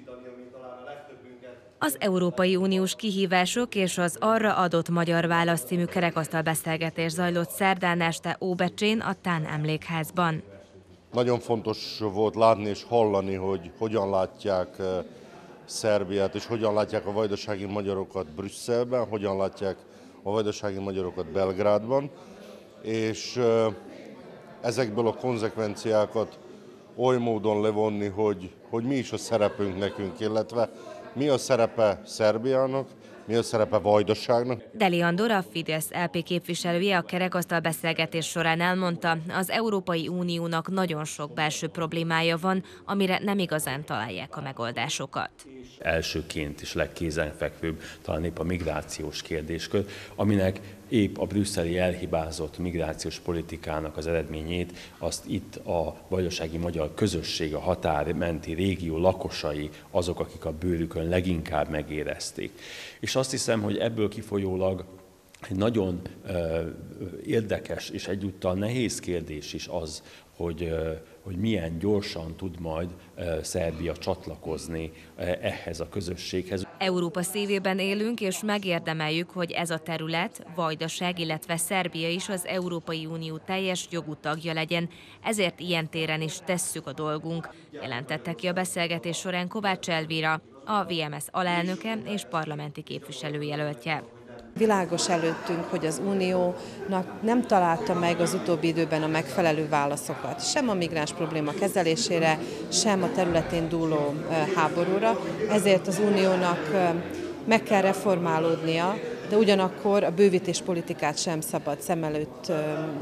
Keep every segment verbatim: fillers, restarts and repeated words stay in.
Az Európai Uniós kihívások és az arra adott magyar válasz című kerekasztal beszélgetés zajlott szerdán este Óbecsén, a Tán emlékházban. Nagyon fontos volt látni és hallani, hogy hogyan látják Szerbiát, és hogyan látják a vajdasági magyarokat Brüsszelben, hogyan látják a vajdasági magyarokat Belgrádban, és ezekből a konzekvenciákat oly módon levonni, hogy, hogy mi is a szerepünk nekünk, illetve mi a szerepe Szerbiának, mi a szerepe Vajdaságnak. Deli Andor, a Fidesz é pé képviselője a kerekasztal beszélgetés során elmondta, az Európai Uniónak nagyon sok belső problémája van, amire nem igazán találják a megoldásokat. Elsőként is legkézenfekvőbb talán épp a migrációs kérdéskör, aminek épp a brüsszeli elhibázott migrációs politikának az eredményét azt itt a vajdasági magyar közösség, a határmenti régió lakosai, azok, akik a bőrükön leginkább megérezték. És azt hiszem, hogy ebből kifolyólag egy nagyon uh, érdekes és egyúttal nehéz kérdés is az, hogy, uh, hogy milyen gyorsan tud majd uh, Szerbia csatlakozni uh, ehhez a közösséghez. Európa szívében élünk, és megérdemeljük, hogy ez a terület, Vajdaság, illetve Szerbia is az Európai Unió teljes jogú tagja legyen, ezért ilyen téren is tesszük a dolgunk, jelentette ki a beszélgetés során Kovács Elvira, a vé em es alelnöke és parlamenti képviselőjelöltje. Világos előttünk, hogy az Uniónak nem találta meg az utóbbi időben a megfelelő válaszokat, sem a migráns probléma kezelésére, sem a területén dúló háborúra, ezért az Uniónak meg kell reformálódnia, de ugyanakkor a bővítéspolitikát sem szabad szem előtt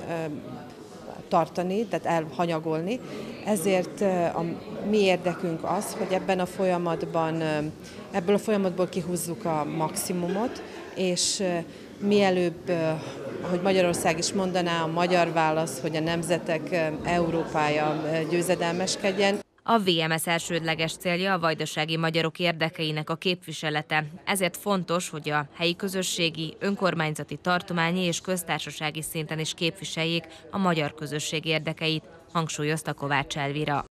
tartani, tehát elhanyagolni. Ezért a mi érdekünk az, hogy ebben a folyamatban, ebből a folyamatból kihúzzuk a maximumot, és mielőbb, ahogy Magyarország is mondaná, a magyar válasz, hogy a nemzetek Európája győzedelmeskedjen. A vé em es elsődleges célja a vajdasági magyarok érdekeinek a képviselete. Ezért fontos, hogy a helyi közösségi, önkormányzati, tartományi és köztársasági szinten is képviseljék a magyar közösség érdekeit, hangsúlyozta Kovács Elvira.